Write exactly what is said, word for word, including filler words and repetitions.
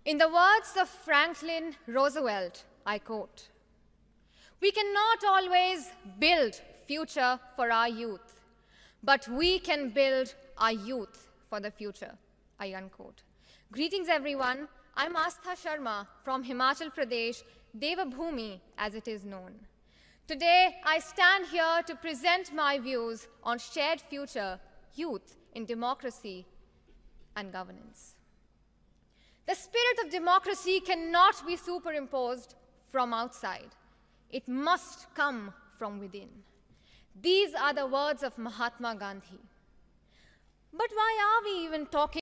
In the words of Franklin Roosevelt, I quote, "We cannot always build future for our youth, but we can build our youth for the future," I unquote. Greetings, everyone. I'm Aastha Sharma from Himachal Pradesh, Devabhoomi, as it is known. Today, I stand here to present my views on shared future, youth in democracy and governance. The spirit of democracy cannot be superimposed from outside. It must come from within. These are the words of Mahatma Gandhi. But why are we even talking